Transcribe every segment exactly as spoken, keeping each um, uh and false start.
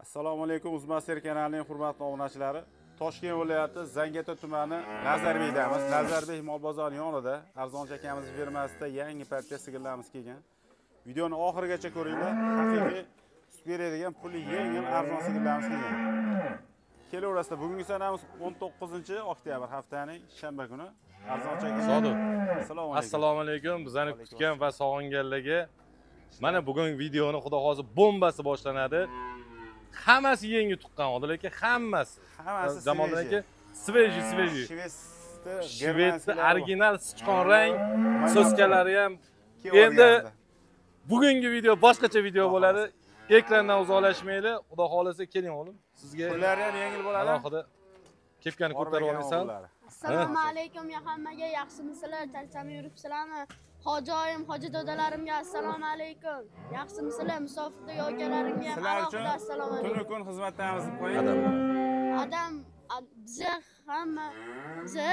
Assalomu alaykum, Uzmasir kanalining hurmatli obunachilari. Toshkent viloyati Zangiota tumani Nazarbeydamiz. Nazarbey mol bozori yonida Arzonchi akamiz fermasida yangi partiya sigirlarimiz kelgan. Videoni oxirigacha ko'ringlar. Haqiqiy sut beradigan puli yengil arzon sigirlarimiz kelgan. Kelaverasida bugungi sanamiz o'n to'qqizinchi oktyabr haftaning shanba kuni. Arzonchi aka. Sodiq. Assalomu alaykum. Assalomu alaykum. Bizani kutgan va sog'inganlarga mana bugun videoni xudo xohlasa bombasi boshlanadi. Hammasi yangi tuqqan Odil aka, hammasi. Hammasi Jamoliddin aka, sveji, sveji. Shvedda original sichqon rang so'skalari ham. Endi bugungi video boshqacha video bo'ladi. Ekrandan uzoqlashmaylik. Xudo xohlasa keling o'g'lim. Sizga pullari ham yengil bo'ladi. Alohida kepkani ko'tarib olingsan. Assalomu alaykum ya hammaga, yaxshimisizlar? Charchamay yuribsizlarmi? Hojoyim, hoji dodalarimga assalomu alaykum. Yaxshimisizlar? Musofirda yokalarimga ham alohida assalomu alaykum. Tunu kun xizmatlarimiz qo'ying. Adam biza hamma biza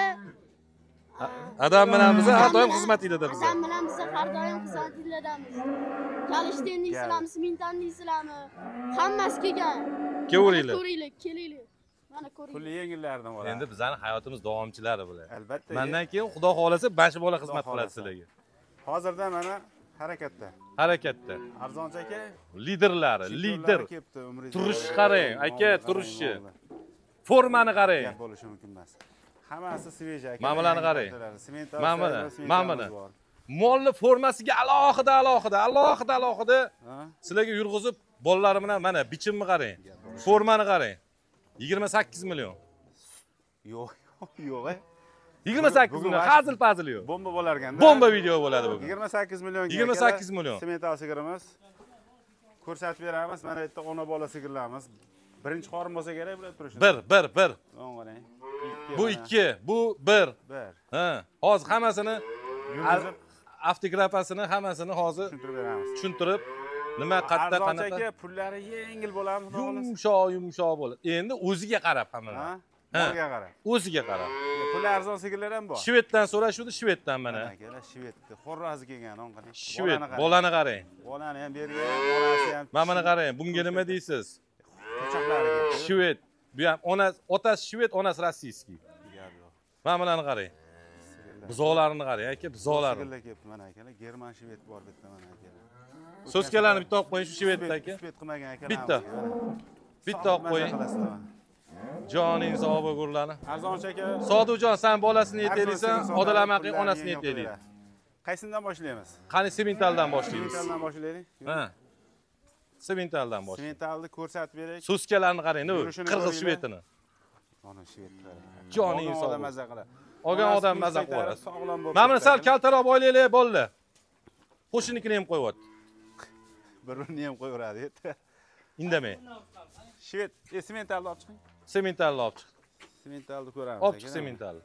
Adam bilan biz har doim xizmatinglarda biz. Adam bilan biz har doim xizmatinglardamiz. Kalishten deysizlarmi, Simintan deysizlarmi? Hammasi kelgan. Kelavringlar. Ko'ringlar, kelinglar. Mana ko'ring. Pul yengillardan bo'ladi. Endi bizning hayotimiz davomchilari bular. Albatta. Mendan keyin Xudo xohlasa bashi bola xizmat qiladi sizlarga. Hozirda mana harakatda. Harakatda. Arzonchi aka Liderlari, lider. Turish qarang, aka, turishi. Formani qarang. Gap bo'lishi mumkin emas. Hammasi sveji aka. Ma'mulani qarang. Ma'mula, ma'mula. Molni formasiga alohida, alohida, alohida, alohida sizlarga yurg'izib, bolalar bilan mana bichimni qarang. Formani qarang. yigirma sakkiz million. Yo'q, yo'q. yigirma sakkiz million, hazil pazil yo'q. Bomba bo'lar ekanda. Bomba video bo'ladi bugun. yigirma sakkiz million. yigirma sakkiz million. Semental sigirimiz. Ko'rsatib beramiz. Mana bu yerda ona bola sigirlarimiz. Birinchi qorin bo'lsa kerak bular turishini. bir, bir, bir. Qarang. Bu ikki, bu bir. bir. Ha, hozir hammasini yurgizib avtografasini hammasini hozir tushuntirib beramiz. tushuntirib, nima qatta qanaqa Arzonchi aka pullari yengil bo'ladimi, xudo xohlasa? Yumshoq, yumshoq bo'ladi. Endi o'ziga qarab hamma. Ha? Molga qarab. O'ziga qarab. Pul arzon sigirlar ham bor. Shveddan so'rashuvdi, Shveddan mana. Akalar Shvedda. Xo'rozi kelgan, on qarang. Shved, bolani qarang. Bolani ham bergan, onasi ham. Mana buni qarang. Bunga nima deysiz? Qochoqlari keldi. Shved. Bu ham onasi, otasi Shved, onasi rossiyskiy. Mana bularni qarang. Buzoqlarini qarang, aka, buzoqlarni. Sigirlar kelibdi mana akalar. German Shved bor bitta mana akalar. So'skalarni bitta olib qo'ying shu Shvedda aka. Shved qilmagan akalar. Bitta. Bitta olib qo'ying. Joning sog' bo'lgurlarni. Arzonchi aka. Sodiqjon, sen bolasini yetaylisan, Odil amaqi onasini yetaylik. Qaysidan boshlaymiz? Qani Simintaldan boshlaymiz. Simentaldan boshlaylik. Ha. Simintaldan boshlaymiz. Simentalni ko'rsatib beraylik. So'skalarni qarang, bu qirg'iz Shvedini. Mana Shvedlar. Joning sog' odam maza qiladi. Olgan odam maza qiladi. Sog'lom bo'lib. Mana buni sal kaltaroq oylaylik bo'ldi. Qo'shinikini ham qo'yibdi. Birini ham qo'yaveradi. Indamay. Shved, e, Simentalni olib chiqing. Simentalni olib chiq. Simentalni ko'ramiz. Olib chiq Simentalni.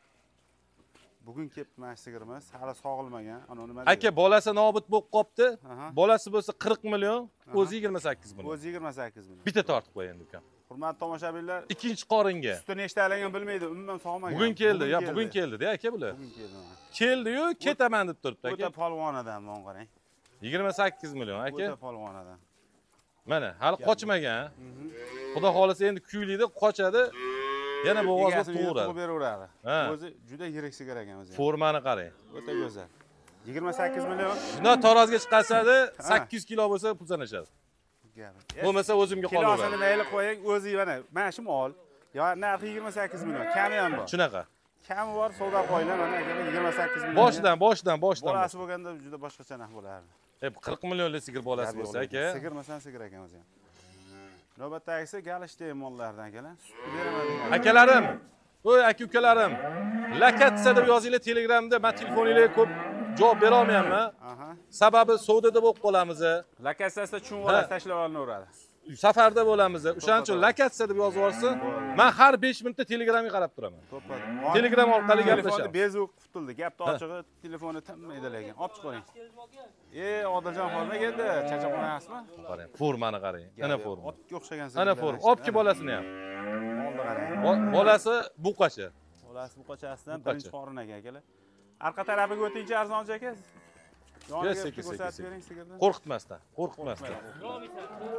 Bugun kelibdi mana sigirimiz, hali sog'ilmagan. Ana nima? Aka, bolasi nobud bo'lib qopti. Bolasi bo'lsa qirq million, o'zi yigirma sakkiz million. O'zi yigirma sakkiz million. Bitta tortib qo'y endi ukam. Hurmatli tomoshabinlar, ikkinchi qoringa. Suti nechtaligini bilmaydi, umuman sog'magan. Bugun keldi, yo bugun keldi-da aka bular. Bugun keldi. Keldi-yu, ketaman deb turibdi aka. O'ta polvon odam, men qarang. yigirma sakkiz million aka. O'ta polvon odam. Mana, hali qochmagan. Xudo xolasa endi kuylaydi, qochadi. Yana bo'g'ozga tug'uradi. beraveradi. O'zi juda yirik sigir ekan o'zi. Formani qarang. O'ta go'zal. yigirma sakkiz million. Shundan tarozga chiqasadi, sakkiz kilo bo'lsa pul sanashadi. Bo'lmasa o'zimga qolaveradi. Kilosini mayli qo'ying, o'zi mana, mana shu mol. Yo, narxi yigirma sakkiz million. Kami ham bor. Shunaqa. Kami bor, savdo qo'yinglar, mana akalar yigirma sakkiz million. Boshidan, boshidan, boshidan. Bolasi bo'lganda juda boshqacha narx bo'lardi. E qirq millionlik sigir bolasi bo'lsa aka. Sigirmasan sigir ekan o'zi ham. Navbatdagisi galishdagi mollardan akalar. Sutni beraman degan. Akalarim, voy aka-ukalarim, lakatsa deb yozinglar Telegramda, men telefoningizga ko'p javob bera olmayapman. Aha. Sababi savdoda bo'lib qolamiz. Lakatsasida chunvolar tashlab olinaveradi. Safarda bo'lamiz. O'shaning uchun lakatsa deb yozib yuborsa, men har besh minutda Telegramga qarab turaman. To'ppa. Telegram orqali Telefonni gaplashamiz. bezuk qutuldi. Gapni ochig'i, telefoni tinmaydi lekin. Olib chiqing. Ey, Odiljon xolma keldi. Charchab qo'yasizmi? Qarang, formani qarang. Ana forma. Otga o'xshagan sigir. Ana forma. Olib ki bolasini ham. Oldi qarang. Bolasi buqacha. Bolasi buqachasidan birinchi qorin ekan akalar. Arqa tarafiga o'tingchi Arzonchi aka. Qo'rqitmasdan, qo'rqitmasdan.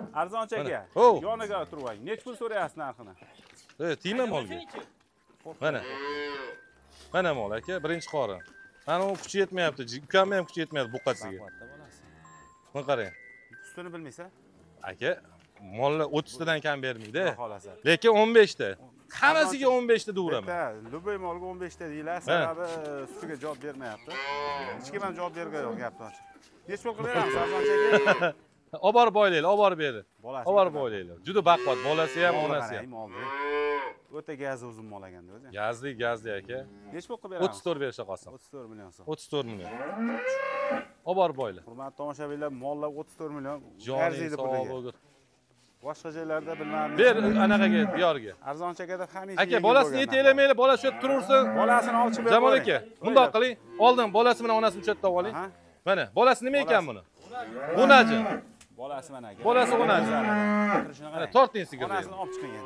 Arzoncha aka. Ho. Yoniga turib oling. Nech pul so'rayapsiz narxini? E, tegma molga. Mana. Mana mol aka, birinchi qorin. Mana u kuchi yetmayapti. Ukamni ham kuchi yetmayapti buqasiga. Mana qarang. Ustini bilmaysan? Aka, mollar o'ttiz tadan kam bermaydi. Xohlasa. Lekin o'n besh ta. Hammasiga o'n besh ta deyveraman. Bitta, Luboy molga o'n besh ta deylar, sababi ustiga javob bermayapti. Hech kim ham javob bergan yo'q gapni ochib. Nech pul qilib beramiz Arzoncha aka? Olib borib boylaylar, olib borib berdi. Bolasi. Olib borib boylaylar. Juda baquvvat, bolasi ham, onasi ham. O'ta gazi uzun mol ekanda o'zi. Gazli, gazli aka. Nech pul qilib beramiz? o'ttiz to'rt berisha qolsin. o'ttiz to'rt million so'm. o'ttiz to'rt million. Olib borib boyla. Hurmatli tomoshabinlar, mollar o'ttiz to'rt million. Joning sog' bo'lgur. Boshqa joylarda bilmadim. Ber anaqaga, diyorga. Arzoncha akada hamisha. Aka, bolasini yetaylamaylar, bola shu yerda turursin. Bolasini olib chiqib Jamol aka, bundoq qiling. Oldin bolasi bilan onasini chetda oling. Mana, bolasi nima ekan buni? O'naji. Bolasi mana aka. Bolasi o'naji. Mana torting sigirni. Onasini olib chiqing.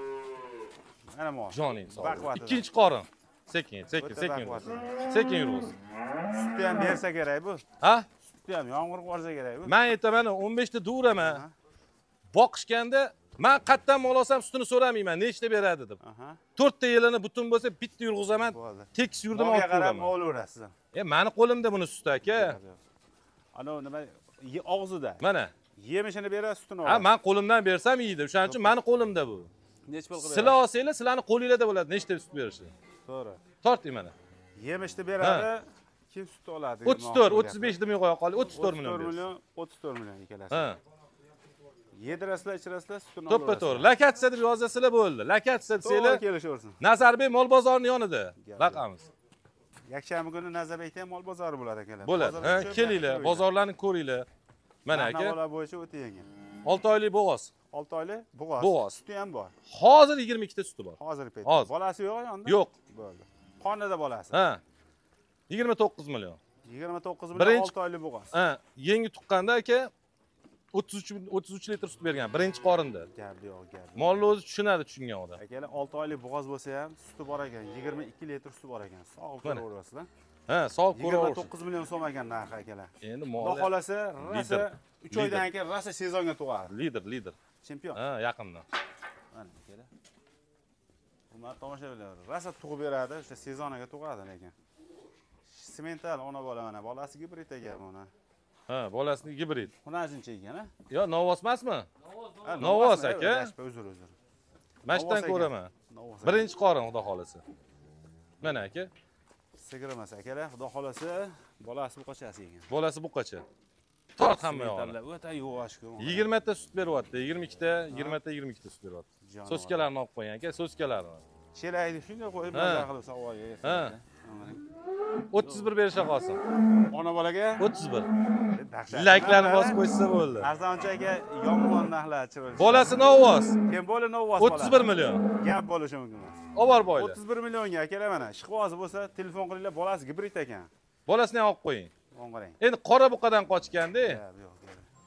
Mana mol. Joning sog'. Baquvvat. Ikkinchi qorin. Sekin, sekin, sekin. Sekin yuribsiz. Sutni ham bersa kerak bu. Ha? Sutni ham yomg'ir borsa kerak bu. Men aytaman, o'n besh ta duraman. Boqishganda men qayerdan mol olsam sutini so'ramayman, nechta beradi deb. to'rt ta yilini butun bo'lsa bitta yurg'izaman. Tekis yurdim olib qarab olaverasiz. E, meni qo'limda buni sut aka. Ana nima og'zida. Mana. Yemishini berasiz, sutini Ha, olasiz. men qo'limdan bersam yeydi. O'shaning uchun meni qo'limda bu. Nech pul qilib? Sizlar olsanglar, sizlarni qo'lingizda bo'ladi, nechta sut berishi. To'g'ri. Torting mana. Yemishni beradi, kim sut oladi? o'ttiz to'rt, o'ttiz besh demay qo'ya qol, o'ttiz to'rt million. o'ttiz to'rt million, o'ttiz to'rt million ikkalasi. Ha. Yedirasizlar, ichirasizlar, sutini To'ppa to'g'ri. Lakatsiya deb yozasizlar bo'ldi. Lakatsiya desanglar, kelishaversin. Nazarbek mol bozorining yonida. Raqamiz. Yakshanba kuni Nazarbekda ham mol bozori bo'ladi akalar. Bo'ladi. Ha, kelinglar, bozorlarni ko'ringlar. Mana aka. Narxlar bo'yicha o'ta yengil. olti oylik bo'g'oz. olti oylik bo'g'oz. Bo'g'oz. Suti ham bor. Hozir yigirma ikkita suti bor. Hozir paytda. Hozir. Bolasi yo'q yonda? Yo'q. Bo'ldi. Qonida bolasi. Ha. yigirma to'qqiz million. yigirma to'qqiz million olti oylik bo'g'oz. Ha, yangi tuqqanda aka o'ttiz uch o'ttiz uch litr sut bergan birinchi qorinda. Gap yo'q, gap. Molni o'zi tushunadi, tushungan odam. Akalar olti oylik bo'g'oz bo'lsa ham suti bor ekan, yigirma ikki litr suti bor ekan. Sog' ko'raverasizlar. Ha, sog' ko'raverasiz. yigirma to'qqiz million so'm ekan narxi akalar. Endi mol. Xudo xolasa, rasa uch oydan keyin rasa sezonga tug'adi. Lider, lider. Chempion. Ha, yaqindan. Mana akalar. Hurmatli tomoshabinlar, rasa tug'ib beradi, o'sha sezoniga tug'adi lekin. Semental ona bola mana, bolasi gibrid ekan mana. Ha, bolasini gibrid. Xunajincha ekan, ha? Yo, novvos emasmi? Novvos. Novvos aka. Uzr, uzr. Mashdan ko'raman. Birinchi qorin, xudo xolasa. Mana aka. Sigir emas akalar, xudo xolasa, bolasi buqachasi ekan. Bolasi buqacha. Tort hamma yog'ini. O'ta yuvosh-ku. yigirma ta sut beryapti, yigirma ikki ta, yigirma ta, yigirma ikki ta sut beryapti. So'skalarni olib qo'ygan aka, so'skalarni. Chelayni shunga qo'yib mazza qilib savoyga. Ha. o'ttiz bir berisha qolsin. Ona bolaga o'ttiz bir. Layklarni bosib qo'ysa bo'ldi. Arzoncha aka yomg'ir narxlar chiroyli. Bolasi novvos. Kim bo'li novvos bola? o'ttiz bir million. Gap bo'lishi mumkin emas. Olib bor boylar. o'ttiz bir millionga akalar mana, ishqibozi bo'lsa, telefon qilinglar, bolasi gibrid ekan. Bolasini ham olib qo'ying. Qo'ng'irang. Endi qora buqadan qochganda. Yo'q, yo'q.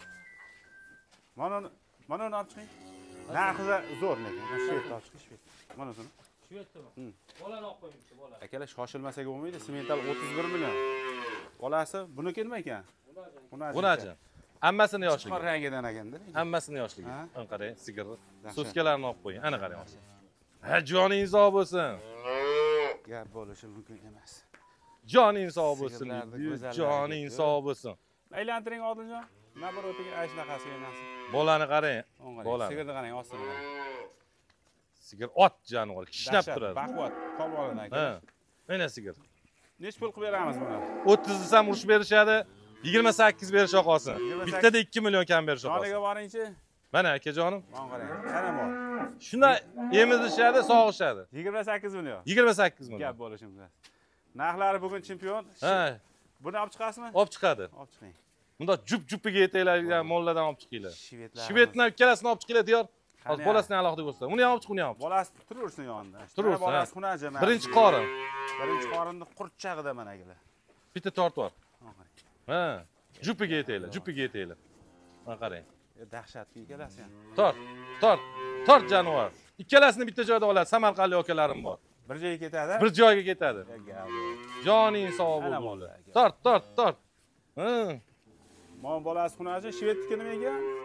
Mana mana uni olib chiqing. Narxi zo'r lekin. Mana shu yerda olib chiqish. Mana shuni. Shu yerdami? Bolani olib qo'yingchi, bola. Akalar shoshilmasak bo'lmaydi. Semental o'ttiz bir million. Bolasi buniki nima ekan? Bunachi. Hammasini yoshligi. Qora rangidan ekanda. Hammasini yoshligi. Ana qarang, sigirni. So'skalarni olib qo'ying. Ana qarang. Ha, joningiz sog' bo'lsin. Gap bo'lishi mumkin emas. Joningiz sog' bo'lsin. Joningiz sog' bo'lsin. Aylantiring Odiljon. Nabarotiga ay shunaqasiga emas. Bolani qarang. Bolani. Sigirni qarang, ostini qarang. Sigir ot jonivor, kishnab turadi. Baquvvat, polvon aka. Ha. Mana sigir. Nech pul qilib beramiz buni? o'ttiz desam urush berishadi. yigirma sakkiz berisha qolsin. Bittada ikki million kam berisha qolsin. Joniga boringchi. Mana akajonim. Mana qarang. Qara bor. Shunda emizishadi, sog'ishadi. yigirma sakkiz million. yigirma sakkiz million. Gap bo'lishi mumkin. Narxlari bugun chempion. Ha. Buni olib chiqasizmi? Olib chiqadi. Olib chiqing. Bunda jup-jupiga yetaydigan mollardan olib chiqinglar. Shvedlar. Shvedni ikkalasini olib chiqinglar diyor. Hozir bolasini alohida ko'rsat. Uni ham olib chiq, uni ham olib chiq. Bolasi turursin yonida. Turursin. Bolasi xunaja mana. Birinchi qorin. Birinchi qorinni qurtchag'ida mana akalar. Bitta tort bor. Ha. Jupiga yetaylar, jupiga yetaylar. Mana qarang. Dahshatli ikkalasi ham. Tort, tort, tort jonivor. Ikkalasini bitta joyda oladi. Samarqandlik akalarim bor. Bir joyga ketadi. Bir joyga ketadi. Joning sog' Ana bo'lsin. Tort, tort, tort. Ha. Mana bolasi xunaja, shvedniki nima ekan?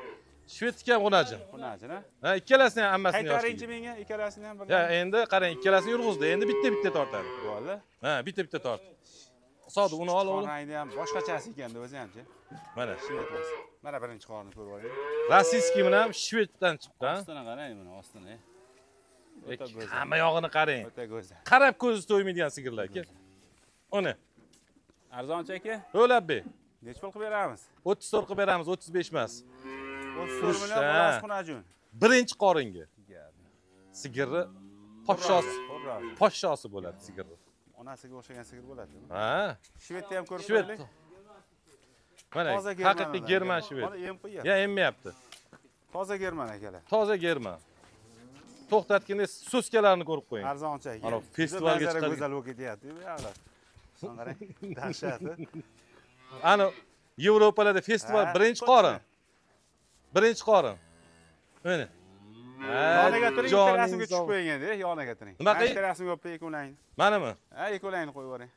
Shvedniki ham xunajin. Xunajin, ha? Ha, ikkalasini ham hammasini Qaytaringchi menga, ikkalasini ham birga. Ya, endi qarang, ikkalasini yurg'izdi. Endi bitta-bitta tortadi. Bo'ldi. Ha, bitta-bitta tort. Sodi uni ol, ol. Qorangni ham boshqachasi ekanda o'zi hamchi. Mana shved bo'lsa. Mana birinchi qorni ko'rib oling. Rossiyskiy bilan shveddan chiqdi, ha? Ostini qarang, mana ostini. O'ta go'zal. Hamma yog'ini qarang. O'ta go'zal. Qarab ko'zi to'ymaydigan sigirlar aka. Uni. Arzonchi aka? O'labbe. Nech pul qilib beramiz? o'ttiz to'rt qilib beramiz, o'ttiz besh emas. o'ttiz to'rt million bolasi xunajin. Birinchi qoringa. Sigirni podshosi. Podshosi bo'ladi sigirni. Onasiga o'xshagan sigir bo'ladi. Ha. Shvedni ham ko'rib Shved. qo'yaylik. Mana haqiqiy german shved. Mana em qo'yapti. Ya, emmayapti. Toza german akalar. Toza german. To'xtatganda so'skalarini ko'rib qo'ying. Arzonchi aka. Mana festivalga chiqadi. Go'zal bo'lib ketyapti. Ya'lar. Son qarang. Dahshat. Ana Yevropalarda festival birinchi qorin. Birinchi qorin. Mana. Yoniga turing, bitta rasmga tushib qo'ying endi, yoniga turing. Nima qilay? Bitta rasmga qo'yib ikkovlaringni. Manimi? Ha, ikkovlaringni qo'yib yuboring.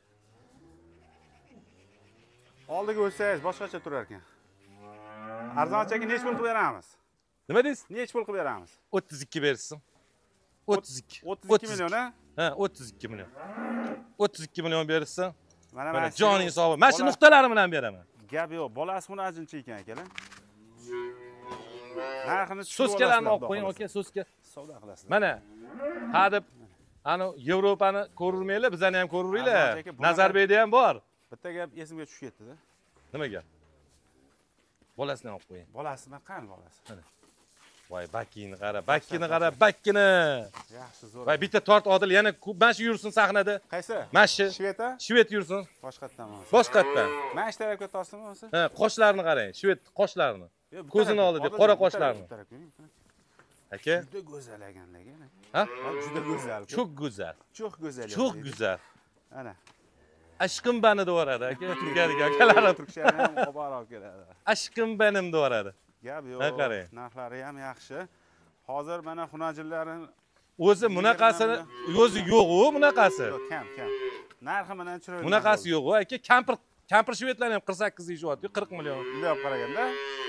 Oldiga o'tsangiz boshqacha turar ekan. Arzonchi aka nech pul qilib beramiz? Nima deysiz? Nech pul qilib beramiz? o'ttiz ikki bersin. o'ttiz ikki. o'ttiz ikki million, ha? Ha, o'ttiz ikki million. o'ttiz ikki million bersin. Mana mana joning hisobi. Mana shu nuqtalari bilan beraman. Gap yo'q, bolasi xunajinchi ekan akalar. Narxini tushirib so'skalarni olib qo'ying, aka, so'ska. Savdo qilasizlar. Mana hadeb ana Yevropani ko'rurmanglar, bizani ham ko'ruringlar. Nazarbayda ham bor. Bitta gap esimga tushib ketdi-da. Nima gap? Bolasini olib qo'ying. Bolasini qani bolasi? Mana. Voy, bakkini qara, bakkini qara, bakkini. Yaxshi, zo'r. Voy, bitta tort Odil yana mana shu yursin sahnada. Qaysi? Mana shu. Shved a? Shved yursin. Boshqatdan. Boshqatdan. Mana shu tarafga torsinmi o'zi? Ha, qoshlarini qarang, Shved qoshlarini. Ko'zini oldida qora qoshlarini. Aka, juda go'zal ekanligi. Ha? Juda go'zal. Çok güzel. Çok güzel. Çok güzel. Ana. Aşkım beni doğradı aka, Turkiyadagi akalarim. Turkiyani ham qo'barib keladi. Aşkım benim doğradı. Gap yo'q. Narxlari ham yaxshi. Hozir mana xunajinlarini o'zi bunaqasini o'zi yo'q-ku, bunaqasi. Yo'q, kam, kam. Narxi bilan chiroyli. Bunaqasi yo'q-ku, aka. Kampir, kampir shvedlarni ham qirq sakkiz deyishyapti, qirq million. Bunday olib qaraganda.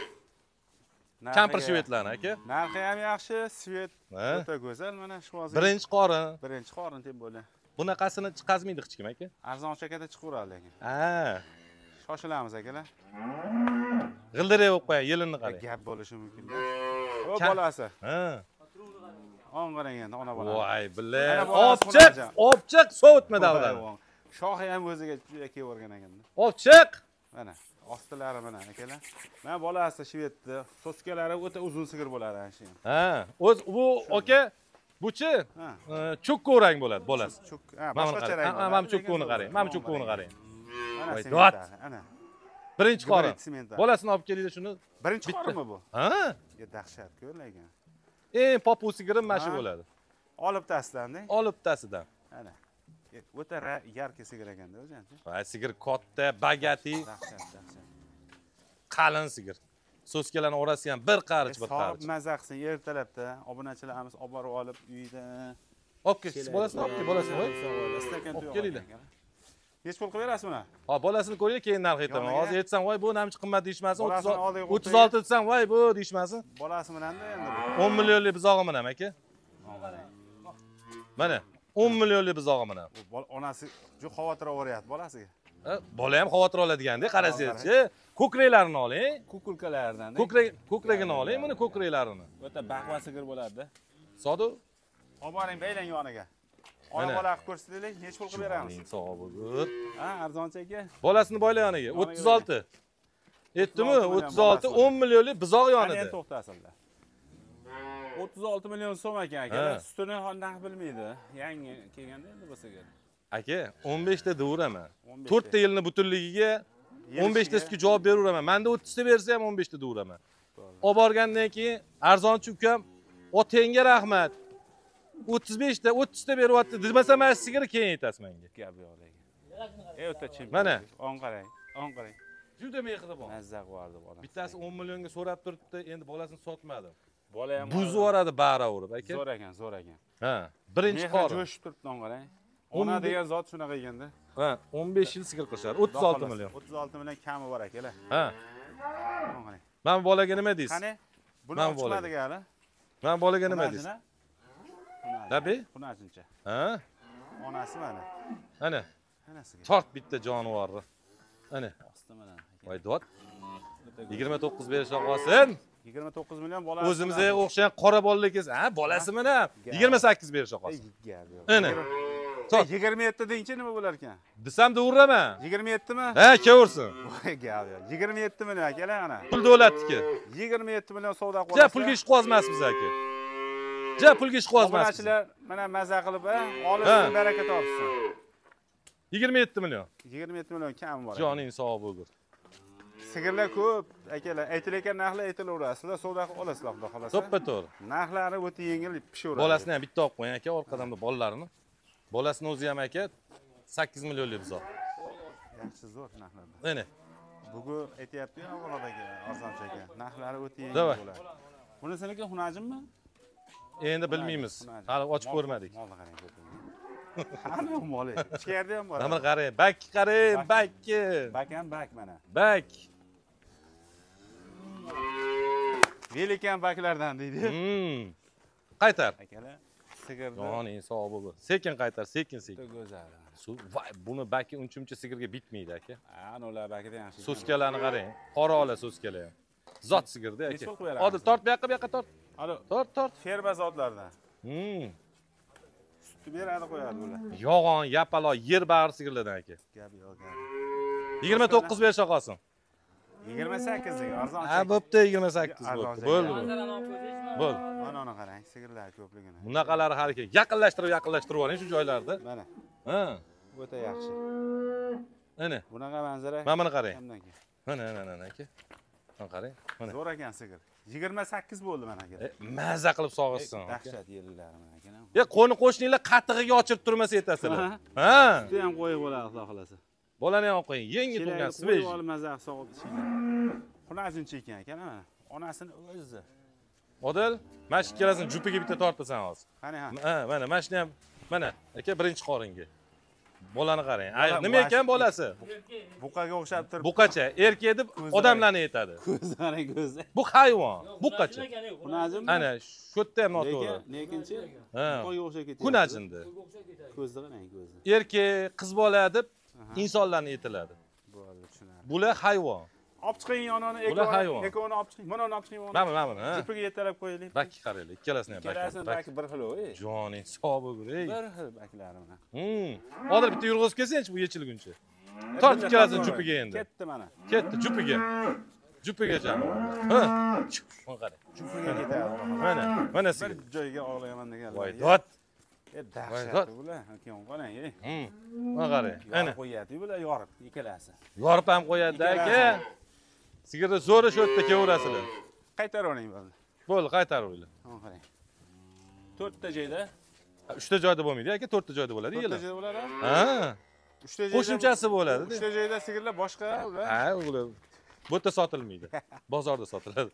Kampir shvedlarni aka. Narxi ham yaxshi, svet o'ta go'zal, mana shu hozir. Birinchi qorin. Birinchi qorin deb bo'ldi. Bunaqasini chiqazmaydi hech kim aka. Arzon chakada chiqaveradi lekin. Ha. Shoshilamiz akalar. G'ildirab o'qib qo'ying, yelini qarang. Gap bo'lishi mumkin-da. O bolasi. Ha. On qarang endi ona bola. Voy, billahi. Opchiq, opchiq sovutma davlat. Shohi ham o'ziga juda kelib ekanda. Opchiq. Mana ostilari mana akalar. Mana bolasi shvedni, soskalari o'ta uzun sigir bo'ladi ana shu. Ha, o'z bu aka buchi cho'kko rang bo'ladi bolasi. Ha, boshqacha rang. Mana bu cho'kkoni qarang. Mana bu cho'kkoni qarang. Mana ana. Birinchi qorin. Bolasini olib kelinglar shuni. Birinchi qorinmi bu? Ha? Dahshat ko'rlagan. Eng popu sigirim mana shu bo'ladi. Olibtasidan-da. Olibtasidan. Ana. O'ta yarki sigir ekanda o'zi-chi. Va sigir katta, bagati. Dahshat, dahshat. Qalin sigir. So'skalarning orasi ham bir qarich bir qarich. Sog' maza qilsin ertalabda obunachilarimiz olib borib olib uyda. Olib kelsiz, bolasini olib kel, bolasini qo'y. Stakan olib kelinglar. Nech pul qilib berasiz buni? Ha, bolasini ko'ring, keyin narx aytaman. Hozir aytsam, voy, bu namchi qimmat deyishmasin. o'ttiz olti desam, voy, bu deyishmasin. Bolasi bilan-da endi bu. o'n millionlik buzog'i bilan aka. Mana o'n millionlik buzog'i bilan. Onasi juda xavotir olyapti bolasiga. Bola ham xavotir oladiganda, qarasangizchi. Ko'kraklarini oling. Kukulkalardan. Ko'krak, ko'kragini oling, buni ko'kraklarini. O'ta baqva sigir bo'ladi-da. Sodu. Olib boring, baylang yoniga. Ona bola qilib ko'rsataylik, nech pul qilib beramiz? Sog' bo'lgur. Ha, arzonchi aka. Bolasini boyla yoniga. o'ttiz olti. Yetdimi? o'ttiz olti, o'n millionlik buzoq yonida. Endi to'xtasinlar. o'ttiz olti million so'm ekan aka. Sutini naq bilmaydi. Yangi kelganda endi bu sigir. Aka, o'n besh ta deyveraman. to'rt ta yilni butunligiga o'n besh tasiga javob beraveraman. Menda o'ttiz ta bersa ham o'n besh ta deyveraman. Olib borgandan keyin arzonchi ukam, "Otangga rahmat. o'ttiz besh ta, o'ttiz ta beryapti" demasa, mana sigiri keyin aytasiz menga. Gap yo'q lekin. Ey o'ta chempion. Mana. On qarang, on qarang. Juda mehribon. Mazza qildi bola. Bittasi o'n millionga so'rab turibdi, endi bolasini sotmadi. Bola ham buzib yuboradi baraverib aka. Zo'r ekan, zo'r ekan. Ha, birinchi qorin. Jo'shib turibdi, on qarang. Ona degan zot shunaqa ekanda. Ha, o'n besh yil sigir qilishadi. o'ttiz olti million. o'ttiz olti million kami bor akalar. Ha. On qarang. Men bolaga nima deysiz? Qani? Buni ochmadi hali. Men bolaga nima deysiz? Nabi? Buni achincha. Ha? Onasi mana. Ana. Anasiga. Tort bitta jonivorni. Ana. Osti mana. Voy dod. yigirma to'qqiz berisha qolsin. yigirma to'qqiz million bolasi. O'zimizga o'xshagan qora bolalarga, ha, bolasi mana yigirma sakkiz berisha qolsin. Ana. yigirma yetti dengchi nima bo'lar ekan? Desam davurama. yigirma yetti mi? Ha, kelaversin. Voy gap yo'q. yigirma yetti million akalar ana. Pul davlatniki. yigirma yetti million savdo qilamiz. Ja, pulga ish qilamiz biz aka. Ja, pulga ish qilamiz. Obunachilar mana maza qilib, ha, olishsin, baraka topsin. yigirma yetti million. yigirma yetti million kam bor. Joning sog' bo'lgur. Sigirlar ko'p, akalar. Aytilayotgan narxlar aytilaveradi. Sizlar savdo qilib olasizlar, xudo xolasa. To'ppa-to'g'ri. Narxlari o'ta yengil pishaveradi. Bolasini ham bitta olib qo'ying aka, orqadan bolalarini. Bolasini o'zi ham aka sakkiz millionlik bizor. Yaxshi zo'r narxlarda. Mana. Bugun aytayapti-yu, avvalodagi arzoncha aka. Narxlari o'ta yengil Davay. bo'ladi. Bunisiniki xunajimmi? Endi bilmaymiz. Hali ochib ko'rmadik. Molni qarang ko'pincha. Hamma moli. Ichkarida ham bor. Mana qarang, bak qarang, bakki. Bak ham bak mana. Bak. Velikan baklardan deydi. Hmm. Qaytar. Akalar, sigirni. Joning sog' bo'lgur. Sekin qaytar, sekin-sekin. Go'zal. Voy, buni baki uncha-muncha sigirga bitmaydi aka. Ha, ular bakida yaxshi. So'skalarni qarang. Qora ola so'skalar ham. Zot sigirda aka. Necha pul beramiz? Odil tort bu yoqqa, bu yoqqa tort. Alo, Tort, tort. ferma zotlardan. Hmm. Sutni beradi qo'yadi ular. Yog'on, yapalo, yer bag'ir sigirlardan aka. Gap yo'q, gap. yigirma to'qqiz berisha qolsin. yigirma sakkiz deng, arzon. Ha, bo'pti, yigirma sakkiz bo'pti. Bo'ldi. Bo'l. Mana uni qarang, sigirlar ko'pligini. Bunaqalari har aka yaqinlashtirib, yaqinlashtirib oling shu joylarda. Mana. Ha. O'ta yaxshi. Mana. Bunaqa manzara. Mana buni qarang. Hamdan keyin. Mana, mana, mana aka. Mana qarang. Mana. Zo'r ekan sigir. yigirma sakkiz bo'ldi mana aka. Maza qilib sog'ishsin. Dahshat yerlari mana aka. Ya qo'ni qo'shninglar qatig'iga ochirib turmasa yetasizlar. Ha. Sutni ham qo'yib bo'ladi, xudo xolasa. Bolani ham qo'ying. Yangi tug'ilgan svej. Qo'yib olib maza qilib sog'ib ichinglar. Xunajincha ekan aka, mana. Onasini o'zi. Odil, mana shu ikkalasini jupiga bitta tortasan hozir. Qani ha. Ha, mana, mana shuni ham mana aka birinchi qoringa. Bolani qarang. Ay, nima ekan bolasi? Buqaga o'xshab turib. Buqacha, erkak deb odamlarni yetadi. Ko'zi qarang, ko'zi. Bu hayvon, buqacha. Xunajin. Ana, shu yerda ham noto'g'ri. Lekinchi Ha. buqaga o'xshab ketyapti. Kunajindi. Ko'zni qarang, ko'zi. Erkak, qiz bola deb insonlarni yetiladi. Bo'ldi, tushunarli. Bular hayvon. Olib chiqing yonini, Bular hayvon. ekoni olib chiqing. Mana uni olib chiqing. Mana, mana buni, ha. Jipiga yetalab qo'yaylik. Bakki qaraylik, ikkalasini ham Ikkalasini bakki. baki bir xil o'y. Joning sog' bo'lgur, ey. Bir xil baklari mana. Hmm. Odil bitta yurg'izib kelsanchi bu yechilguncha. Tort ikkalasini jupiga endi. Ketdi mana. Ketdi jupiga. Jupigacha. Ha. Mana qarang. Jupiga ketadi. Mana, mana Bir sigir. joyga og'layman deganlar. Voy dod. E dahshat bular. Akam qarang, ey. Hmm. Mana qarang. Ana. Qo'yadi bular yorib ikkalasi. Yorib ham qo'yadi aka. Sigirni zo'ri shu yerda kelaverasizlar. Qaytaravering bo'ldi. Bo'ldi, qaytaringlar. Mana qarang. to'rtta joyda, uchta joyda bo'lmaydi aka, to'rtta joyda bo'ladi to'rtta yig'ilib. joyda bo'ladi. Ha. uchta joyda. Qo'shimchasi bo'ladi. uchta joyda sigirlar boshqa ular. Ha, ular bu yerda sotilmaydi. Bozorda sotiladi.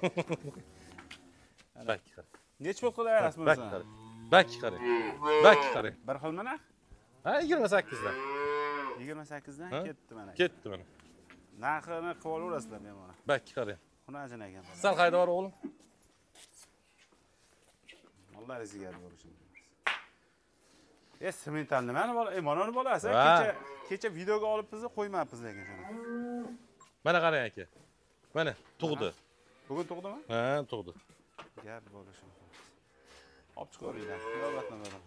Bakki qarang. Necha pul qilyapsiz buni? Bakki qarang. Bakki qarang. Bakki qarang. Bir xilmi narx? Ha, yigirma sakkiz dan. yigirma sakkiz dan Ha? ketdi mana. Ketdi mana. Narxini qilib olaverasizlar men mana. Bakki qarang. Xunajin ekan. Sal haydavor o'g'lim. Mollaringizga bo'lishim. E, semental nimani bola? E, mana uni bolasi. Va. Kecha kecha videoga olib bizni qo'ymabmiz lekin shuni. Mana qarang aka. Mana tug'di. Bugun tug'dimi? Ha, tug'di. Gap bo'lishim. Olib chiqaringlar. Albatta mana.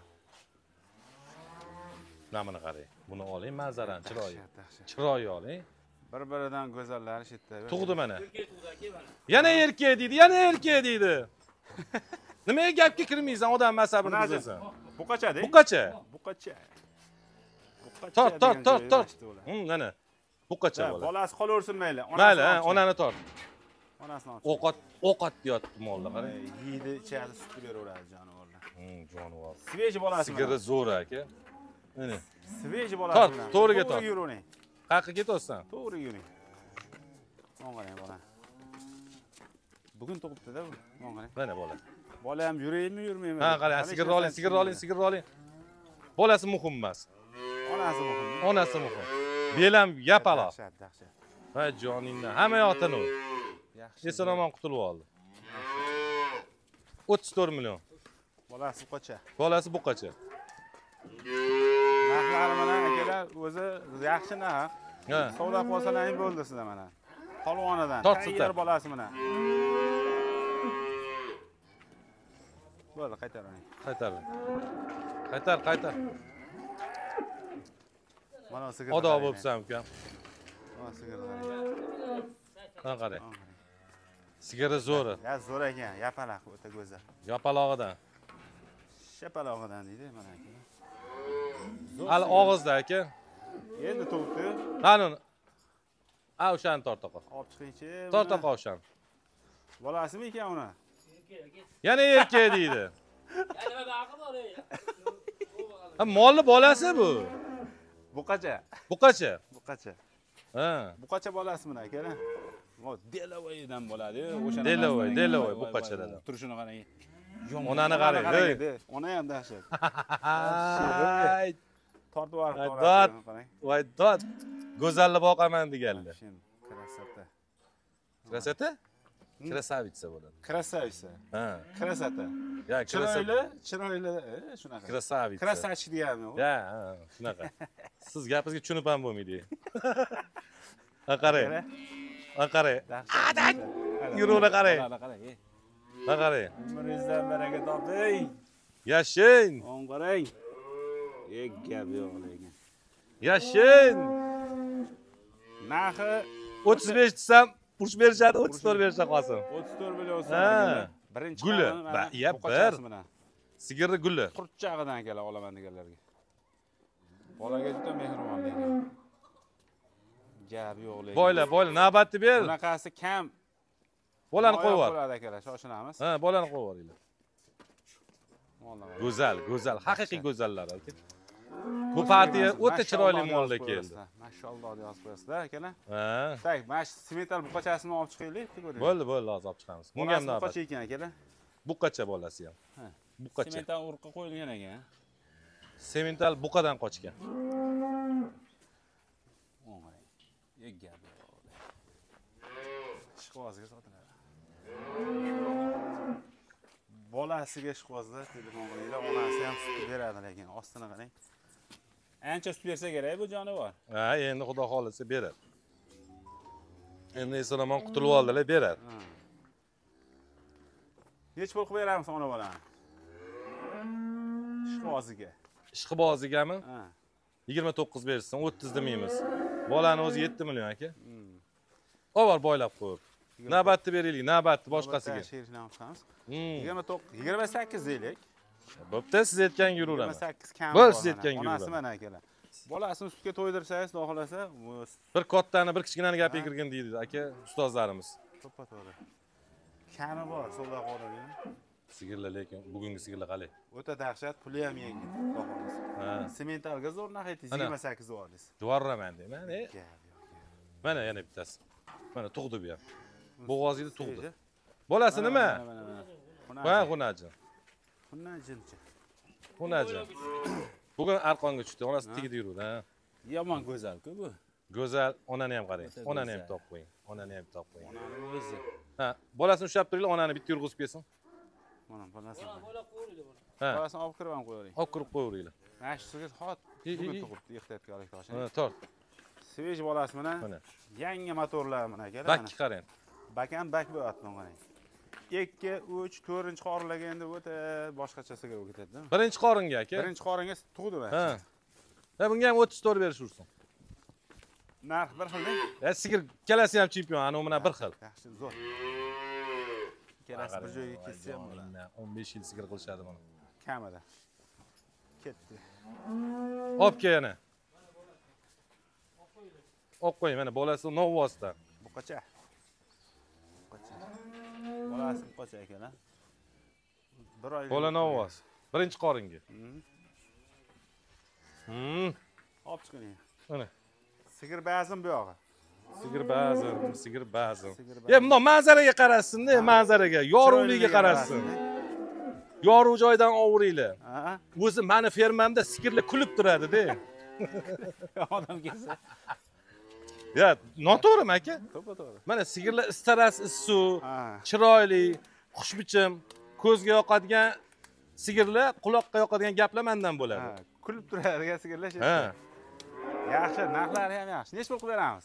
Namini qarang. Buni oling, manzarani, chiroyi. Dahshat, dahshat. Chiroyi oling. Bir-biridan go'zallari shu yerda. Tug'di mana. Yana erkak deydi, yana erkak deydi. Nimaga gapga kirmaysan, odam masabini buzasan? Buqacha deng. Buqacha. Buqacha. Buqacha. Tort, tort, degan tort, joyi tort. mashhur bo'ladi. Hmm, mana. Buqacha Ha, bola. Bolasi qolaversin mayli. Mayli, ha, onani tort. Onasini olib. Ovqat, ovqat deyapti mollar, qarang. Yeydi, ichadi, sut beraveradi jonivorlar. Hmm, jonivor. Sveji bolasi. Sigiri zo'r aka. Mana. Sveji bolasi. Tort, to'g'riga tort. Yuring. Qayerga ketyapsan? To'g'ri yuring. Mana qarang bola. Bugun tug'ibdi-da bu. Mana qarang. Mana bola. Bola ham yuraymi, yurmaymi? Ha, qarang, sigirni oling, sigirni oling, sigirni oling. Bolasi muhim emas. Onasi muhim. Onasi muhim. Belam yapalo. Dahshat, dahshat. Ha, joningdan hamma yoqdan u. Yaxshi. Eson-omon qutulib oldi. o'ttiz to'rt million. Bolasi qocha. Bolasi buqacha. Narxlari mana akalar o'zi yaxshi narx. Ha. Savdo qilsalaring bo'ldi sizlar mana. Polvonidan. Tortsin. Tayyor bolasi mana. Bo'ldi, qaytaring. Qaytar. Qaytar, qaytar. Mana sigir. Odob bo'lsam ukam. Mana sigir. Mana qarang. Sigiri zo'ri. Ya zo'r ekan, yapaloq o'ta go'zal. Yapalog'idan. Shapalog'idan deydi mana aka. Hali og'izda aka. Endi to'g'ri. Qani. A o'shani torta qol. Olib chiqingchi. Torta qol o'shani. Bolasimi ekan uni? Yana erkak deydi. Ha, molli bolasi bu. Buqacha. Buqacha. Buqacha. Ha. Buqacha bolasi mana aka. Mo Delovoydan bo'ladi. O'sha Delovoy, Delovoy buqachadan. Turishini qarang. Onani qarang, hey. Ona ham dahshat. Ay, Tortib yuboribdi. dod. Qarang. Voy dod. Go'zalni boqaman deganlar. Shin, krasota. Krasota? Krasavitsa bo'ladi. Krasavitsa. Ha. Krasota. Ya, Chiroyli, chiroyli, shunaqa. Krasavitsa. Krasachik deganmi u? Ya, shunaqa. Siz gapingizga tushunib ham bo'lmaydi. Ha, qarang. Ha, qarang. Dahshat. Yuruvni qarang. Mana qarang. Ha, qarang. Umringizdan baraka toping. Yashin. On qarang. Ey gap yo'q lekin. Yashin. Narxi o'ttiz besh desam, pul berishadi, o'ttiz to'rt berishsa qolsin. o'ttiz to'rt million Ha. so'm. Birinchi Guli. qoni mana Ba- ya, buqachasi bir. mana. Sigirni guli. Qurtchag'idan akalar olaman deganlarga. Bolaga juda mehribon lekin. Gap yo'q lekin. Boyla, boyla, navbatni ber. Bunaqasi kam. Bolani qo'yib yubor. Bo'ladi akalar, shoshilamiz. Ha, bolani qo'yib yuboringlar. Vallahi. Go'zal, go'zal, haqiqiy go'zallar aka. Bu partiya o'ta chiroyli molda keldi. Mashalloh deb yozib qo'yasizlar akalar. Ha. Tak, mana shu semental buqachasini olib chiqaylik, ko'ring. Bo'ldi, bo'ldi, hozir olib chiqamiz. Bunga ham navbat. Buqacha ekan akalar. Buqacha bolasi ham. Ha. Buqacha. Semental urqqa qo'yilgan ekan. Semental buqadan qochgan. O'ng'ay. Yeggan. Ishqibozga sotiladi. Bolasiga ishqibozlar telefon qilinglar, onasi ham sut beradi lekin ostini qarang. Ancha sut bersa kerak bu jonivor. Ha, endi xudo xolisa beradi. Endi eson-omon qutulib oldilar, beradi. Nech pul qilib beramiz ona bolani? Ishqiboziga. Ishqibozigami? Ha. yigirma to'qqiz bersin, o'ttiz demaymiz. Bolani o'zi yetti million aka. Ovar boylab qo'yib. Navbatni beraylik, navbatni boshqasiga. Sherikdan chiqamiz. Hmm. yigirma to'qqiz, yigirma sakkiz deylik. Bo'pti, siz aytganga yigirma yuraveraman. sakkiz kam. Bo'l, siz aytganga Onasi yuraveraman. mana akalar. Bolasini sutga to'ydirsangiz, xudo xolasa, Bir kattani, bir kichkinani gapiga kirgin deydi aka ustozlarimiz. to'ppa-to'g'ri. Kami bor, so'lda qoladi. Sigirlar lekin bugungi sigirlar qalay? O'ta dahshat, puli ham yengil, xudo xolasa. Ha. Sementalga zo'r narx aytdingiz, Ana. yigirma sakkiz deysiz. Duvarraman deyman. e. Gap yo'q. Mana yana bittasi. Mana tug'di bu ham. Bo'g'ozida tug'di. Seji. Bolasi Mana, nima? mana, mana, mana. Va xunaji. Bundan jinchi. Xunaji. Bugun arqonga tushdi. Onasi tegida yurdi, ha. Yomon go'zal-ku bu. Go'zal, onani ham qarang. O'ta Onani ham go'zal. topib qo'ying. Onani ham topib qo'ying. Onani o'zi. Ha, bolasini ushlab turinglar, onani bitta yurg'izib bersin. Mana bolasini. Ha, Bolasini olib kirib ham qo'yavering. olib kirib qo'yaveringlar. Mana shu sigir hot. I, i, Bugun i. tug'ibdi, ehtiyotkorlik toshini. Mana tort. Svej bolasi mana. Mana. Yangi motorlar mana akalar. Bakki qarang. Bakan bak bo'lyapti mana. ikki, uch, to'rtinchi qorinlarga endi o'ta boshqacha sigir bo'lib ketadi-da. Birinchi qoringa aka. Birinchi qoringa tug'di mana. Ha. Ha, bunga ham o'ttiz to'rt berish ursin. Narx bir xil-da. Ya sigir kelasi ham chempion, ana u bilan bir xil. Yaxshi, zo'r. Kelasi bir joyga ketsa ham bo'ladi. o'n besh yil sigir qilishadi buni. Kamida. Ketdi. Olib kel yana. Olib qo'ying, mana bolasi novvosdan. Buqacha. Buqacha. Bolasi buqacha ekan-a. Bir oy. Bola novvos. Birinchi qoringa. Hmm. Olib chiqing. Mana. Sigir ba'zim bu yog'i. Sigir ba'zim, sigir ba'zim. Sigir Ya bundoq manzaraga qarasin-da, manzaraga, yorug'ligiga qarasin. Yorug' joydan ovuringlar. Ha? O'zi meni fermamda sigirlar kulib turadi-da. Odam kelsa. Ya, noto'g'rimi aka? To'g'ri, to'g'ri. Mana sigirlar istarasi issiq, Ha. chiroyli, xushbichim, ko'zga yoqadigan sigirlar, quloqqa yoqadigan gaplar mendan bo'ladi. Ha, kulib turadigan sigirlar. Ha. Yaxshi, narxlari ham yaxshi. Nechta pul beramiz?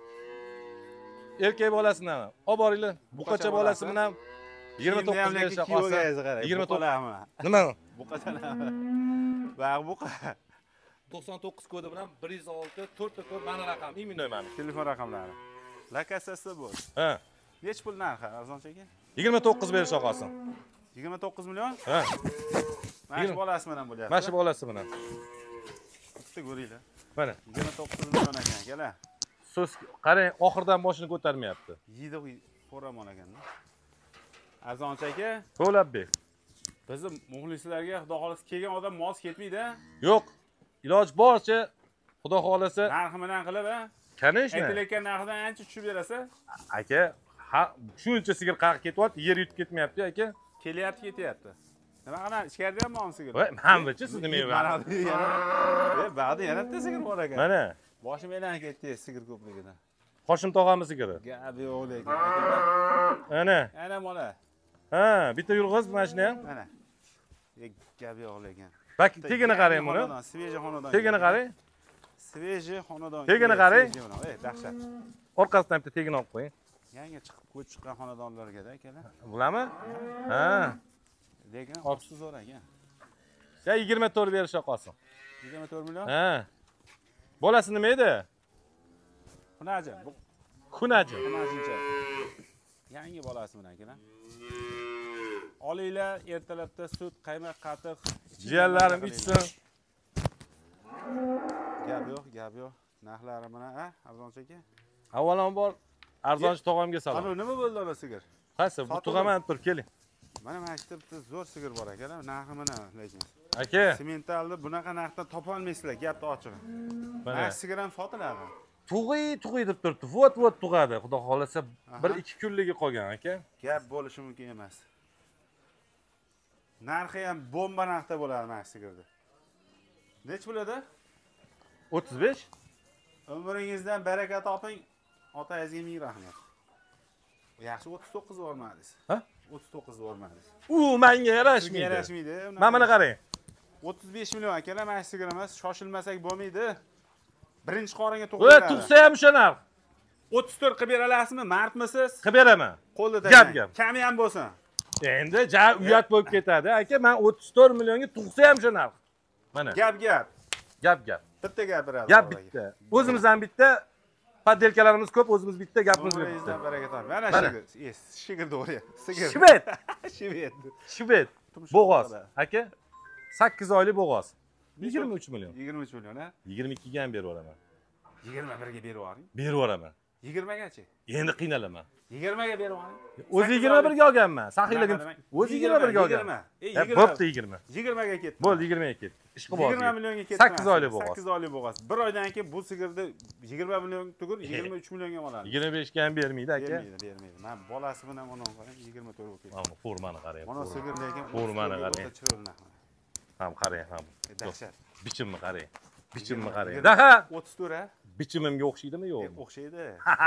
Erkak bolasini ham olib boringlar. Buqacha bolasini ham yigirma to'qqiz berishga qolsa. yigirma to'qqiz. Nima? Buqachalarmi? Baq buqa. to'qson to'qqiz kodi bilan bir yuz olti to'rtta kod mani raqam, iminoy mani. Telefon raqamlari. Lokatsiyasi bu. Ha. Nech pul narxi arzoncha aka? yigirma to'qqiz berishga qolsin. yigirma to'qqiz million? Ha. Mana shu bolasi bilan bo'lyapti. Mana shu bolasi bilan. Bitta ko'ringlar. Mana yigirma to'qqiz million ekan, kelar. So'z qarang, oxirdan boshini ko'tarmayapti. Yidi qo'ramon ekanda. Arzoncha aka, Po'labbek. bizni muxlislarga xudo xolasa kelgan odam mos ketmaydi. Yo'q. Iloj boricha xudo xolasa Narxi bilan qilib, ha? Конечно. Aytilayotgan narxidan ancha tushib berasiz. Aka, shuncha sigir qaqib ketyapti, yer yutib ketmayapti, aka. Kelyapti, ketyapti. Nima qana ichkarida ham bormi sigir? Voy, mana-chi sizni men. Mana yana. E, ba'da yana bitta sigir bor ekan. Mana. Boshim aylanib ketdi sigir ko'pligidan. Qoshim tog'amiz sigiri. Gap yo'q lekin. Ana. Ana mana. Ha, bitta yulg'iz mana shuni ham. Mana. E, gap yo'q lekin. Bak, tegini qarang buni. Sveji xonadon. Tegini qarang. Sveji xonadon. Tegini qarang. Ey, dahshat. Orqasidan bitta tegini olib qo'ying. Yangi chiqib ko'ch chiqqan xonadonlarga-da akalar. Bularmi? Ha. Lekin osti zo'r ekan. Ya yigirma to'rt berishga qolsin. yigirma to'rt million? Ha. Bolasi nima edi? Xunaji. Bu Xunaji. Xunajincha. Yangi bolasi bilan akalar. Olinglar, ertalabda sut, qaymoq, qatiq. Jiyanlarim ichsin. Gap yo'q, gap yo'q. Narxlari mana, ha, arzoncha aka. Avvalambor arzonchi tog'amga salom. Ana nima bo'ldi ona sigir? Qaysi? Bu tug'aman tur, keling. Mana mana ikkita bitta zo'r sigir bor akalar. Narxi mana lekin. Aka, Sementalni bunaqa narxdan topa olmaysizlar, gapni ochig'i. mana Mana sigir ham sotiladi. tug'iy, tug'iy deb turibdi. Vot-vot tug'adi. Xudo xolasa bir ikki kunligi qolgan, aka. Gap bo'lishi mumkin emas. Narxi ham bomba narxda bo'ladi mana sigirda. Nech bo'ladi? o'ttiz besh. Umringizdan baraka toping. Otangizga ming rahmat. Yaxshi o'ttiz to'qqiz bormadingiz. Ha? o'ttiz to'qqiz bormadingiz. U menga yarashmaydi. Yarashmaydi. Mana buni qarang. o'ttiz besh million akalar mana sigir emas, shoshilmasak bo'lmaydi. Birinchi qoringa Voy, to'g'ri. tug'sa ham o'sha narx. o'ttiz to'rt qilib bera olasizmi? Mardmisiz? Qilib beraman. Qo'lida Gap gap. Kami ham bo'lsin. Endi ja uyat bo'lib ketadi. Aka, men o'ttiz to'rt millionga tug'sa ham o'sha narx. Mana. Gap gap. Gap gap. Bitta gapiradi. Gap bitta. O'zimiz ham bitta, poddelkalarimiz ko'p, o'zimiz bitta, gapimiz bitta. Umringizdan baraka toping. Mana sigir. Es, sigir to'g'ri. Sigir. Shved. Shved. Shved. Bo'g'oz. Aka, sakkiz oylik bo'g'oz. yigirma uch million. yigirma uch million, ha? yigirma ikki ga ham berib yuboraman. yigirma birga berib yuboring. Berib yuboraman. yigirmagachi? Endi qiynalaman. yigirmaga berib yuboring. O'zi yigirma birga olganman. Saxiyligim. O'zi yigirma birga olganman. yigirma. Bo'pti yigirma. yigirmaga ketdi. Bo'ldi, yigirmaga ketdi. Ish qilib oldik. yigirma millionga ketdi. sakkiz oylik bo'g'oz. sakkiz oylik bo'g'oz. bir oydan keyin bu sigirni yigirma million tugur yigirma uch millionga oladi. yigirma besh ga ham bermaydi, aka. Bermaydi, bermaydi. Men bolasi bilan uni qarang, yigirma to'rt bo'lib ketdi. Mana formani qarang. Mana sigir lekin formani qarang. chirildi. Ham qarang, ham. Dahshat. Bichimni qarang. Bichimni qarang. Daha. o'ttiz to'rt ha? Bichimimga o'xshaydimi yo'qmi? O'xshaydi.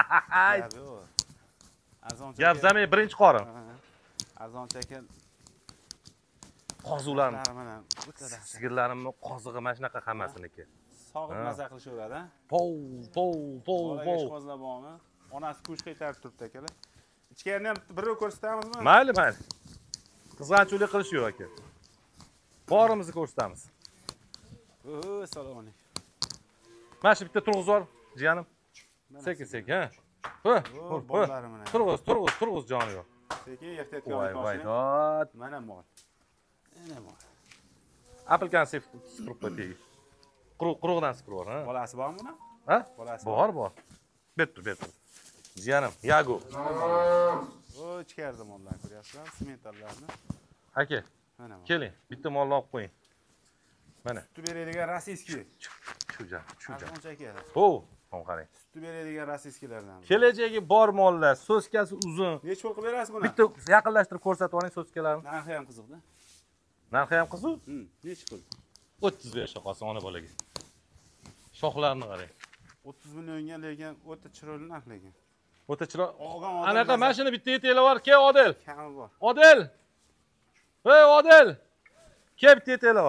Arzoncha. Gap zamay birinchi qorin. Arzoncha ekan. Qozularni. Mana o'ta dahshat. Sigirlarimni qozig'i mana shunaqa hammasiniki. Sog'ib maza qilishaveradi, ha? Pov, pov, pov, pov. Qozlar bormi? Onasi kuch qaytarib turibdi akalar. Ichkarini ham birov ko'rsatamizmi? Mayli, mayli. Qizg'anchilik qilish yo'q aka. Borimizni ko'rsatamiz. O, assalomu alaykum. Mana shu bitta turg'izor, jiyanim. Sekin-sekin, ha. Ha, bolalar mana. turg'iz, turg'iz, turg'iz joni yo'q. Sekin ehtiyotkor Voy, voy, bo'ling. dod. Mana mol. Mana mol. Apilkan sef supurib qo'ydik. Quruq, quruqdan supurib, ha. Bolasi bormi buni? Ha? Bolasi Bor, bor. Bet tur, bet tur. Jiyanim, Yago. O, ichkarida mollar ko'ryapsizlar, sementallarni. Aka, Mana mol. keling, bitta molni olib qo'ying. Mana. Sut beradigan rossiyskiy. Chuja, chuja. Arzoncha aka. O, ham qarang. Sut beradigan rossiyskiylardan. Kelajagi bor mollar, so'skasi uzun. Nech pul qilib berasiz buni? Bitta yaqinlashtirib ko'rsatib oling so'skalarni. Narxi ham qiziqda. Narxi ham qiziq. Hm, nech pul? o'ttiz berishga qolsin ona bolaga. Shoxlarini qarang. o'ttiz millionga lekin o'ta chiroyli narx lekin. O'ta chiroy. Olgan odam. Anaqa mashina bitta yetaklab bor, ke Odil. Kami bor. Odil. Hey Odil. Kep tetelo.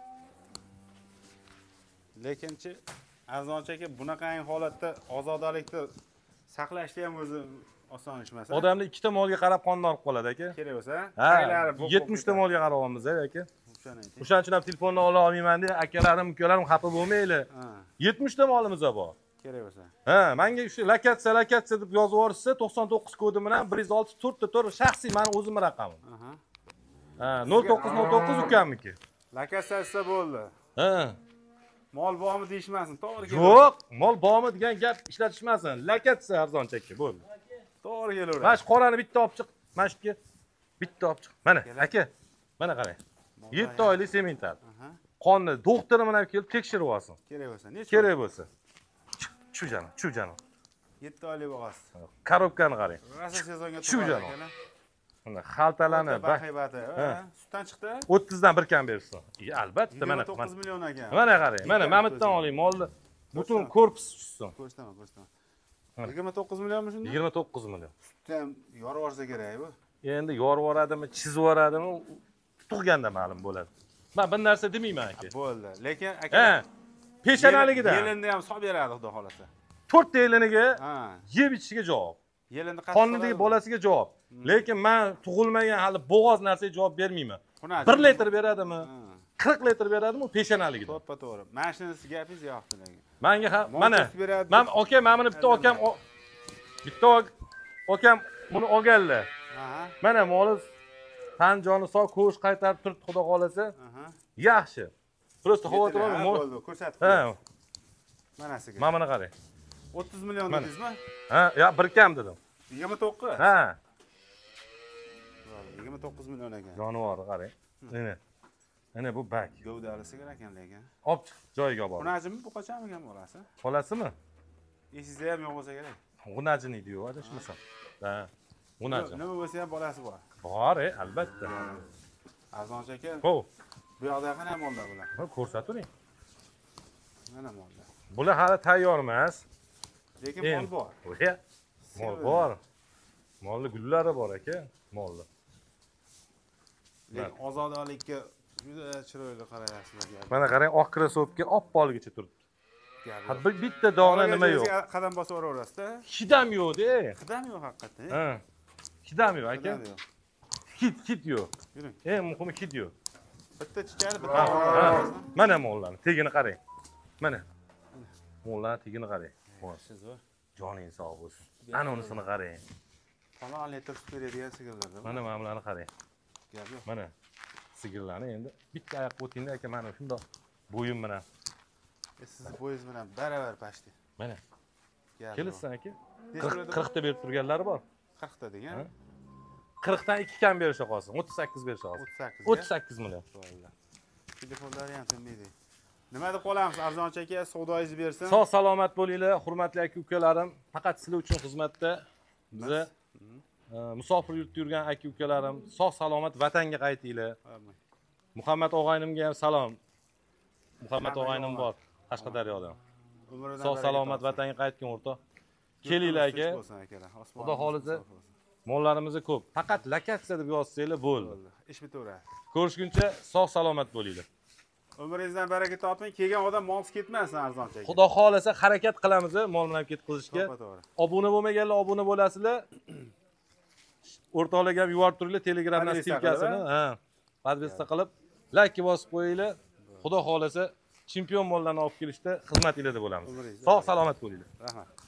Lekinchi arzonchi aka bunaqangi holatda ozodalikni saqlashni ham o'zi oson ish emas. Odamni ikkita molga qarab qonni olib qoladi aka. Kerak bo'lsa, ha, yetmish ta molga qaryapmiz aka. O'shaning uchun ham telefonni ola olmayman deb akalarim, ukalarim xafa bo'lmaylar. yetmish ta molimiz bor. Kerak bo'lsa. Ha, menga shu lokatsiya, lokatsiya deb yozib yuborsa, to'qson to'qqiz kodi bilan bir yuz olti to'rt ta to'rt shaxsiy meni o'zimning raqamim. Aha. Ha, nol to'qqiz nol to'qqiz ukamniki. Lokatsiya esa bo'ldi. Ha. Mol bormi deyishmasin, to'g'ri keladi. Yo'q, mol bormi degan gap ishlatishmasin. Lokatsiya arzonchi aka bo'ldi. To'g'ri kelaveradi. Mana shu qorani bitta olib chiq. Mana shu yerga bitta olib chiq. Mana, aka. Mana qarang. yetti oylik semental. Qonni doktori bilan kelib tekshirib olsin. Kerak bo'lsa, necha? Kerak bo'lsa. Shu jana, shu jana. yetti oylik bo'lasiz. Korobkani qarang. Rosa sezonga Shu jana. Mana xaltalarni bahaybati, sutdan chiqdi. o'ttiz dan bir kam bersin. Albatta, mana to'qqiz million ekan. Mana qarang. Mana Mamitdan oling molni. Butun korpus tushsin. Ko'rsataman, ko'rsataman. yigirma to'qqiz millionmi shunda? yigirma to'qqiz million. Sutdan yorib olsa kerak bu. Endi yorib yuboradimi, chizib yuboradimi, tug'ganda ma'lum bo'ladi. Men bir narsa demayman aka. Bo'ldi. Lekin aka, ha, peshanaligidan. Yelinni ham solib beradi, xudo xolasa. to'rt ta yeliniga Ha. yeb ichishiga javob. Yelinni qattiq. Qonnidagi bolasiga javob. Lekin men tug'ilmagan hali bo'g'oz narsaga javob bermayman. bir litr beradimi? qirq litr beradimi peshanaligidan. To'ppa to'g'ri. Mana shunisi gapingiz yoqdi lekin. Menga mana men aka, mana bitta akam bitta akam buni olganlar. Aha. Mana moliz tan joni sog' ko'sh qaytarib turibdi, xudo xolasa. Aha. Yaxshi. Prosta xavotir olmang. Bo'ldi, ko'rsatib. Ha. Manasiga. Mana buni qarang. o'ttiz million dedingizmi? Ha, yo bir kam dedim. yigirma to'qqiz. Ha. yigirma to'qqiz million ekan. Jonivor qarang. Mana. Mana bu bak. Gavdali sigir ekan lekin. Olib chiq, joyiga bor. Xunajimi bu qachon ekan bolasi? Xolasimi? Esingizda ham yo'q bo'lsa kerak. Xunajini deydi-yu, adashmasam. Ha. Xunaji. Nima bo'lsa ham bolasi bor. Bor, albatta. Arzonchi aka. Ho. Bu yoqda qana mollar bular? Ha, ko'rsaturing. Mana mollar. Bular hali tayyor emas. Lekin mol bor. O'ya. Mol bor. Molli gullari bor aka, molli. Lekin ozodalikka juda chiroyli qarayapsizlar. Mana qarang, oq krasovka oppoligicha turibdi. Ha, bir bitta dona nima yo'q. Qadam bosib o'raverasiz-da. Hidam yo'q-da. Hidam yo'q haqiqatdan. Ha. Hidam yo'q aka. Hid, hid yo'q. Yuring. Eng muhimi hid yo'q. Bitta chiqadi, bitta. Mana mollarni tegini qarang. Mana. Mollar tegini qarang. Siz bor. Joningiz sog' bo'lsin. Ana unisini qarang. Falon litr sut beradigan sigirlarda. Mana mana bularni qarang. Gap yo'q. Mana sigirlarni endi bitta oyoqqa o'tingda aka, mana shundoq bo'yim bilan. Sizni bo'yingiz bilan baravar pashti. Mana. Gap. Kelsin aka. qirq ta berib turganlari bor. qirq ta degan. qirq dan ikki kam berisha qolsin. o'ttiz sakkiz berisha qolsin. o'ttiz sakkiz. o'ttiz sakkiz million. Telefonlari ham tinmaydi. Nima deb qolamiz arzonchi aka, savdoyingizni bersin. Sog' salomat bo'linglar, hurmatli aka-ukalarim. Faqat sizlar uchun xizmatda biz musofir yurtda yurgan aka-ukalarim, sog' salomat vatanga qaytinglar. Muhammad og'aynimga ham salom. Muhammad og'aynim bor Qashqadaryodan. Sog' salomat vatanga qaytgan o'rtoq. Kelinglar aka. Xudo xolisa mollarimiz ko'p. Faqat lokatsiya deb yozsanglar bo'ldi. Ish bitaveradi. Ko'rishguncha sog' salomat bo'linglar. Umringizdan baraka toping. Kelgan odam molsiz ketmasin arzonchi aka. Xudo xolasa harakat qilamiz mol bilan ketkazishga. To'g'ri. Obuna bo'lmaganlar obuna bo'lasizlar. O'rtoqlarga ham yuborib turinglar Telegramdan stilkasini, ha. Podpis qilib, like bosib qo'yinglar. Xudo xolasa chempion mollarni olib kelishda xizmatinglarda bo'lamiz. Sog' salomat bo'linglar. Rahmat.